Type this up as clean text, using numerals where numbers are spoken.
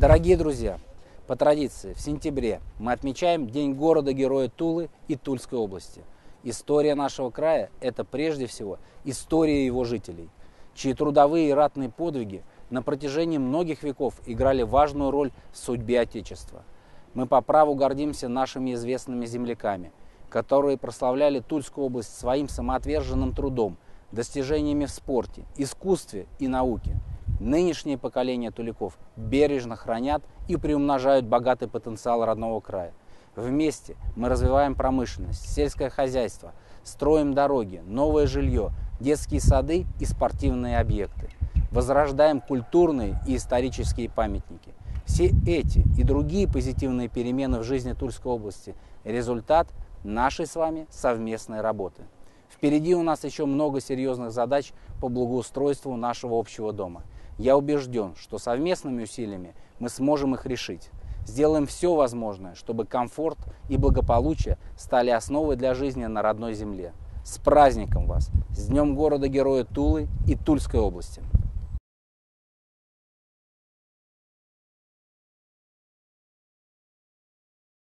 Дорогие друзья, по традиции в сентябре мы отмечаем День города-героя Тулы и Тульской области. История нашего края – это прежде всего история его жителей, чьи трудовые и ратные подвиги на протяжении многих веков играли важную роль в судьбе Отечества. Мы по праву гордимся нашими известными земляками, которые прославляли Тульскую область своим самоотверженным трудом, достижениями в спорте, искусстве и науке. Нынешнее поколение туляков бережно хранят и приумножают богатый потенциал родного края. Вместе мы развиваем промышленность, сельское хозяйство, строим дороги, новое жилье, детские сады и спортивные объекты. Возрождаем культурные и исторические памятники. Все эти и другие позитивные перемены в жизни Тульской области – результат нашей с вами совместной работы. Впереди у нас еще много серьезных задач по благоустройству нашего общего дома. Я убежден, что совместными усилиями мы сможем их решить. Сделаем все возможное, чтобы комфорт и благополучие стали основой для жизни на родной земле. С праздником вас! С Днем города-героя Тулы и Тульской области!